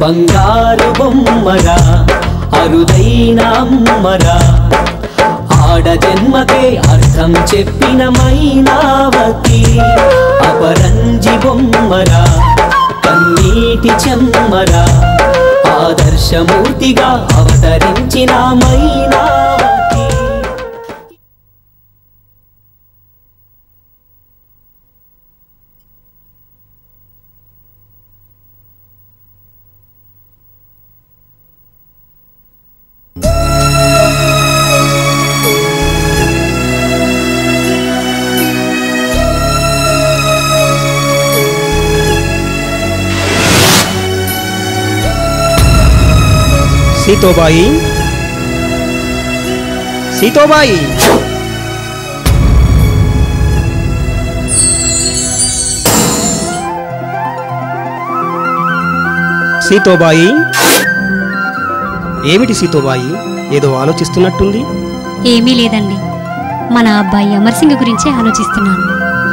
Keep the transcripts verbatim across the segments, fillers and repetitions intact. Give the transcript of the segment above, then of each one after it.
బంగారు బొమ్మరా అరుదైన అమ్మరా ఆడ జన్మకే అర్థం చెప్పిన మైనావతి అపరంజి బొమ్మరా కన్నీటి చెమ్మరా ఆదర్శమూర్తిగా అవతరించిన మైనావతి. सीतोबाई, सीतोबाई, సీతోబాయి, ఏమిటి సీతోబాయి, ఏదో ఆలోచిస్తున్నట్టుంది? ఏమీ లేదండి, మన అబ్బాయి అమర్ సింగ్ గురించి ఆలోచిస్తున్నాను.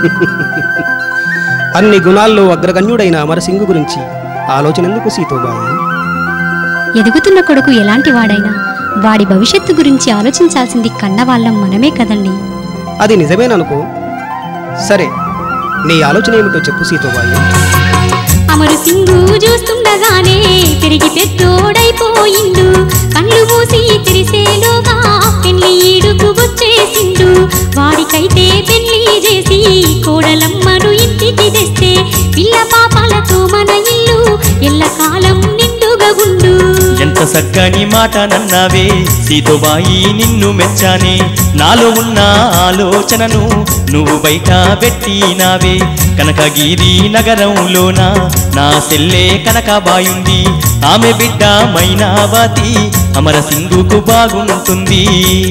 అన్ని గుణాల్లో అగ్రగణ్యుడైన అమర్ సింగ్ గురించి ఆలోచన ఎందుకు సీతోబాయి? ఎదుగుతున్న కొడుకు ఎలాంటి వాడైనా వాడి భవిష్యత్తు గురించి ఆలోచించాల్సింది కన్నవాళ్ళం మనమే కదండి. అది నిజమేననుకో. సరే, నీ ఆలోచన ఏమిటో చెప్పు సీతోబాయి. అమరు సింగు చూస్తుండగానే తిరిగి పెద్దోడైపోయిండు, కళ్ళు మూసి తెరిసేలోగా పెళ్లి ఈడుకు వచ్చేసిండు. వాడికైతే పెళ్లి చేసి కోడలమ్మను ఇంటికి తెస్తే పిల్ల పాపాలతో మన ఇల్లు ఎల్లకాలం నిండుగా ఉండు. ఎంత సక్కని మాట నన్నావే సీతోబాయి, నిన్ను మెచ్చానే. నాలో ఉన్న ఆలోచనను నువ్వు బయట పెట్టినావే. కనకగిరి నగరంలోన నా సెల్లే కనకబాయుంది, ఆమె బిడ్డ మైనావతి అమర సింగుకు బాగుంటుంది.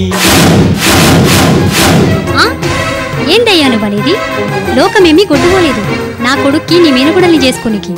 ఏందయ్యా నువ్వనేది? లోకమేమీ కొట్టుకోలేదు, నా కొడుక్కి నీ మేనకొడల్ని చేసుకోనికి.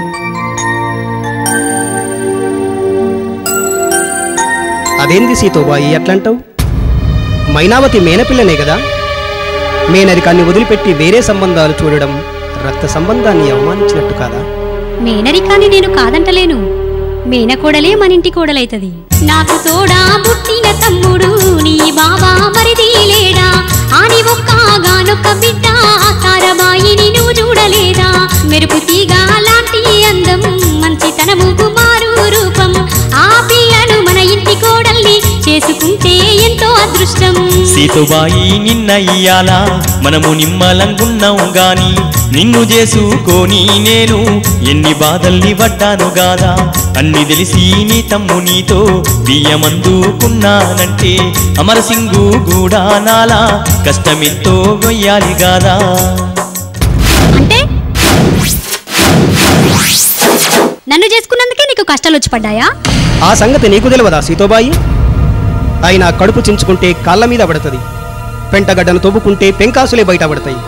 అదేంది సీతోబాయి అట్లంటావు? మైనావతి మేనపిల్లనే కదా. మేనరికాన్ని వదిలిపెట్టి వేరే సంబంధాలు చూడడం రక్త సంబంధాన్ని అవమానించినట్టు కాదా? మేనరికాన్ని నేను కాదంటలేను, మేనకోడలే మనింటి కోడలైతది. నాకు తోడా పుట్టిన తమ్ముడు నీ బాబా మరిది లేడా? ఆని ఒక్కగానొక్క బిడ్డ తారబాయిని నువ్వు చూడలేదా? మెరుపు తీగ లాంటి అందం, మంచితనము కుమారు రూపం, ఆ పిల్లను మన ఇంటి కోడల్ని చేసుకుంటే ఎంతో అదృష్టం. సీతోబాయి, నిన్న ఇయ్యాల మనము నిమ్మలంగున్నాం గాని నిన్ను చేసుకొని నేను ఎన్ని బాధల్ని పడ్డాను గాదా. అన్ని తెలిసి నీ తమ్ము నీతో బియ్యమందుకున్నానంటే అమర సింగు కూడా నాలా కష్టమెంతో గొయ్యాలి గాదా. అంటే నన్ను చేసుకున్నందుకే నీకు కష్టాలు వచ్చి పడ్డాయా? ఆ సంగతి నీకు తెలియదా సీతోబాయి? అయినా కడుపు చించుకుంటే కాళ్ళ మీద పడుతుంది, పెంటగడ్డను తవ్వుకుంటే పెంకాసులే బయట పడతాయి.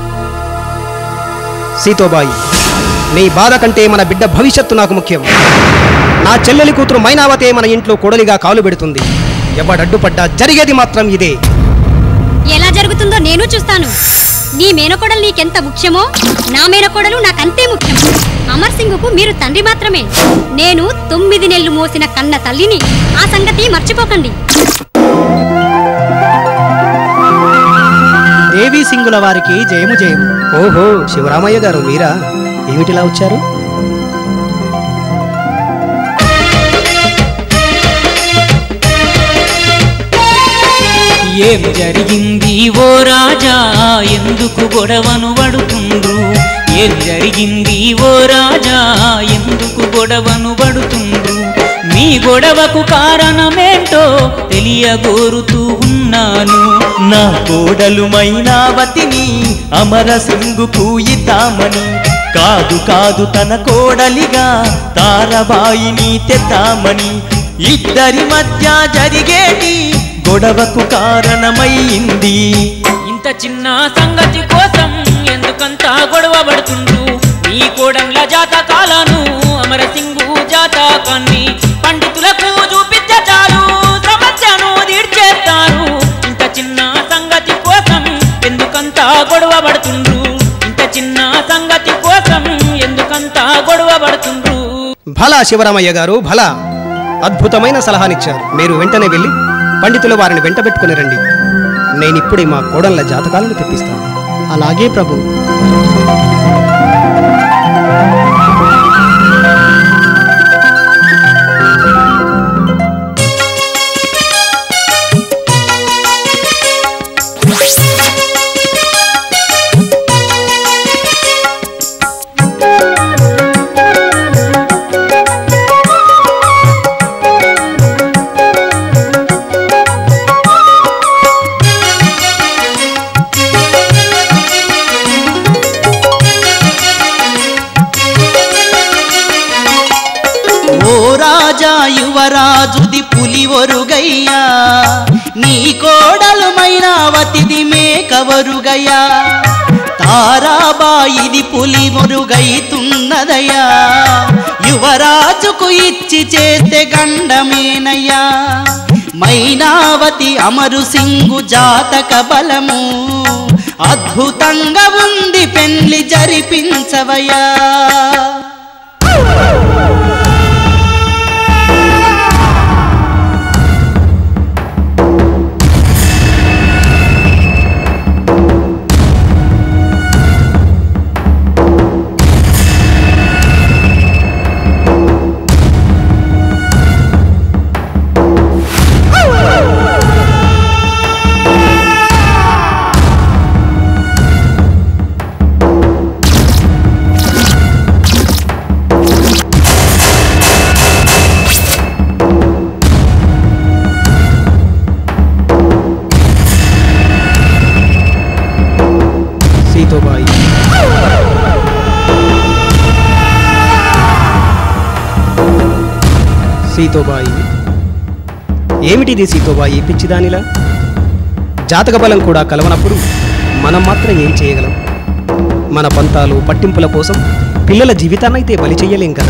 సీతోబాయి, నీ బాధ కంటే మన బిడ్డ భవిష్యత్తు నాకు ముఖ్యం. నా చెల్లెలి కూతురు మైనావతే మన ఇంట్లో కోడలిగా కాలు పెడుతుంది. ఎవడడ్డుపడ్డా జరిగేది మాత్రం ఇదే. ఎలా జరుగుతుందో నేను చూస్తాను. నీ మేనకోడలు నీకెంత ముఖ్యమో నా మేనకోడలు నాకంతే ముఖ్యం. అమర్ సింగ్కు మీరు తండ్రి మాత్రమే, నేను తొమ్మిది నెలలు మోసిన కన్న తల్లిని. ఆ సంగతి మర్చిపోకండి. దేవి సింగుల వారికి జయము జయము. ఓహో, శివరామయ్య గారు మీరా? ఏమిటిలా వచ్చారు? ఏం జరిగింది ఓ రాజా, ఎందుకు గొడవను పడుతుండ్రు? ఏం జరిగింది ఓ రాజా, ఎందుకు గొడవను పడుతుండ్రు? మీ గొడవకు కారణమేంటో తెలియగోరుతూ ఉన్నాను. నా కోడలు మైనావతిని అమర సింగుకు ఇద్దామని, కాదు కాదు తన కోడలిగా తారబాయిని తెద్దామని ఇద్దరి మధ్య జరిగేటి గొడవకు కారణమైంది. ఇంత చిన్న సంగతి కోసం ఎందుకంత గొడవ పడుతుండ్రు? మీ కోడళ్ళ జాతకాలను అమర సింగు జాతకాన్ని పండితులకు చూపిస్తే చాలు, సమస్యను తీర్చేస్తారు. ఇంత చిన్న సంగతి కోసం ఎందుకంత గొడవ పడుతుండ్రు? ఇంత చిన్న సంగతి కోసం ఎందుకంత గొడవ పడుతుండ్రు? భలా శివరామయ్య గారు భలా, అద్భుతమైన సలహానిచ్చారు. మీరు వెంటనే వెళ్ళి పండితుల వారిని వెంట పెట్టుకుని రండి. నేనిప్పుడే మా కోడళ్ళ జాతకాలను తెప్పిస్తాను. అలాగే ప్రభు. యువరాజుది పులి ఒరుగయ్యా, నీ కోడలు మైనావతిది మేకవరుగయ్యా, తారాబాయిది పులి ఒరుగైతున్నదయ్యా, యువరాజుకు ఇచ్చి చేస్తే గండమేనయ్యా, మైనావతి అమరు సింగు జాతక బలము అద్భుతంగా ఉంది, పెళ్లి జరిపించవయ్యా. సీతోబాయి, ఏమిటిది సీతోబాయి పిచ్చిదానిలా? జాతక బలం కూడా కలవనప్పుడు మనం మాత్రం ఏం చేయగలం? మన పంతాలు పట్టింపుల కోసం పిల్లల జీవితాన్నైతే బలి చెయ్యలేం కదా.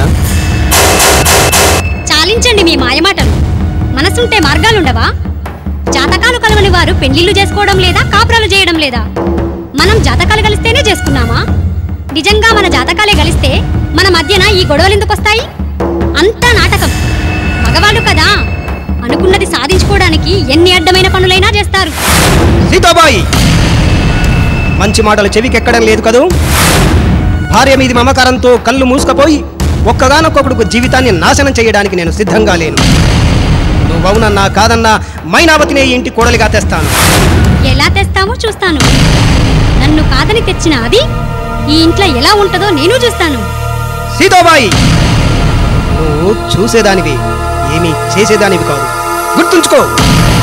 చాలించండి మీ మాయమాటలు. మనసుంటే మార్గాలుండవా? జాతకాలు కలవని వారు పెళ్లిళ్ళు చేసుకోవడం లేదా, కాపురాలు చేయడం లేదా? మనం జాతకాలు కలిస్తేనే చేసుకున్నామా? నిజంగా మన జాతకాలే కలిస్తే మన మధ్యన ఈ గొడవలు ఎందుకు వస్తాయి? అంతా నాటకం. మగవాళ్ళు కదా, అనుకున్నది సాధించుకోవడానికి ఎన్ని అడ్డమైన పనులైనా చేస్తారు. సీతాబాయి, మంచి మాటలు చెవికెక్కడం లేదు కదూ. భార్య మీది మమకారంతో కళ్ళు మూసుకపోయి ఒక్కగానొక్కడుకు జీవితాన్ని నాశనం చేయడానికి నేను సిద్ధంగా లేను. నువ్వవునన్నా కాదన్నా మైనావతినే ఇంటి కోడలిగా తెస్తాను. ఎలా తెస్తావో చూస్తాను. నన్ను కాదని తెచ్చిన అది ఈ ఇంట్లో ఎలా ఉంటుందో నేను చూస్తాను. సీతాబాయి, నువ్వు చూసేదానివి, ఏమీ చేసేదానివి కాదు, గుర్తుంచుకో.